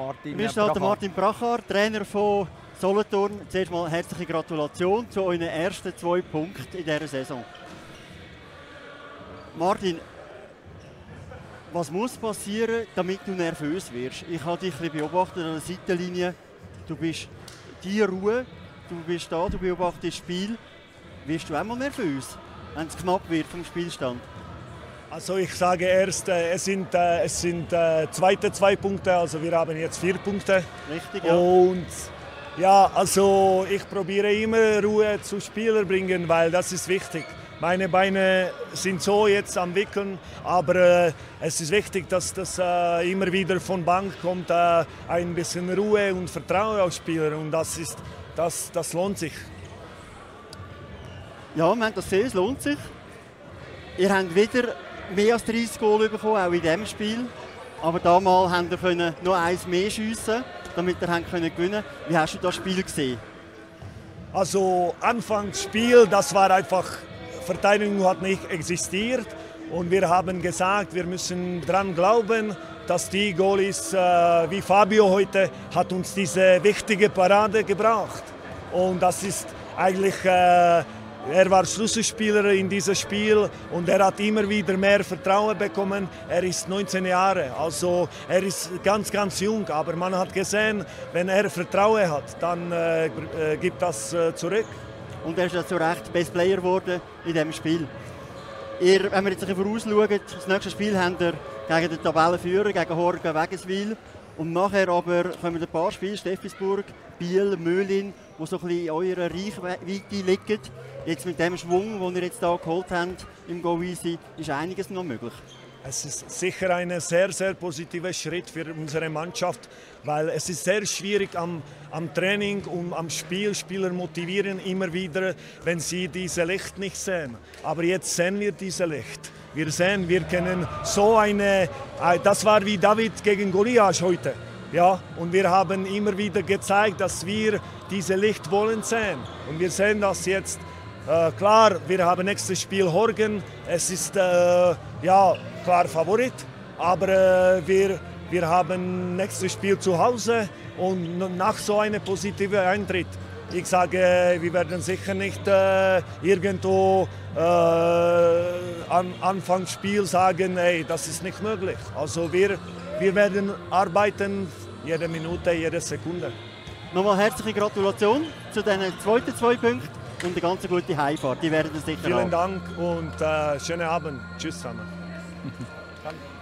Martin Brachard, Trainer von Solothurn. Zuerst mal herzliche Gratulation zu euren ersten 2 Punkten in dieser Saison. Martin, was muss passieren, damit du nervös wirst? Ich habe dich ein bisschen beobachtet an der Seitenlinie. Du bist die Ruhe, du bist da, du beobachtest das Spiel. Wirst du auch mal nervös, wenn es knapp wird vom Spielstand? Also ich sage erst, es sind zweite 2 Punkte, also wir haben jetzt 4 Punkte. Richtig, ja. Und ja, also ich probiere immer Ruhe zu Spielern bringen, weil das ist wichtig. Meine Beine sind so jetzt am Wickeln, aber es ist wichtig, dass das immer wieder von Bank kommt, ein bisschen Ruhe und Vertrauen auf Spieler, und das lohnt sich. Ja, wir haben das gesehen, es lohnt sich. Ihr habt wieder mehr als 30 Goal bekommen, auch in diesem Spiel. Aber damals haben wir noch eins mehr schiessen, damit ihr gewinnen konnten. Wie hast du das Spiel gesehen? Also Anfangsspiel, das war einfach, Verteidigung hat nicht existiert. Und wir haben gesagt, wir müssen daran glauben, dass die Goalies wie Fabio heute hat uns diese wichtige Parade gebracht. Und das ist eigentlich, er war Schlüsselspieler in diesem Spiel und er hat immer wieder mehr Vertrauen bekommen. Er ist 19 Jahre, also er ist ganz, ganz jung. Aber man hat gesehen, wenn er Vertrauen hat, dann gibt das zurück. Und er ist ja zu Recht Best Player geworden in diesem Spiel. Wenn wir jetzt ein bisschen vorausschauen, das nächste Spiel habt ihr gegen den Tabellenführer, gegen Horgen Wägiswil. Und nachher aber kommen ein paar Spiele, Steffisburg, Biel, Möhlin, die so ein bisschen in eurer Reichweite liegen. Jetzt mit dem Schwung, den ihr jetzt hier geholt habt im Go Easy, ist einiges noch möglich. Es ist sicher ein sehr, sehr positiver Schritt für unsere Mannschaft, weil es ist sehr schwierig am Training und am Spiel, Spieler motivieren immer wieder, wenn sie diese Licht nicht sehen. Aber jetzt sehen wir diese Licht. Wir sehen, wir können so das war wie David gegen Goliath heute. Ja, und wir haben immer wieder gezeigt, dass wir diese Licht wollen sehen. Und wir sehen das jetzt. Klar, wir haben nächstes Spiel Horgen. Es ist ja klar Favorit, aber wir haben nächstes Spiel zu Hause und nach so einem positiven Eintritt. Ich sage, wir werden sicher nicht irgendwo am Anfangsspiel sagen, hey, das ist nicht möglich. Also wir werden arbeiten, jede Minute, jede Sekunde. Nochmal herzliche Gratulation zu diesen zweiten 2 Punkten und eine ganz gute Heimfahrt. Die werden sicher Vielen Dank und schönen Abend. Tschüss zusammen.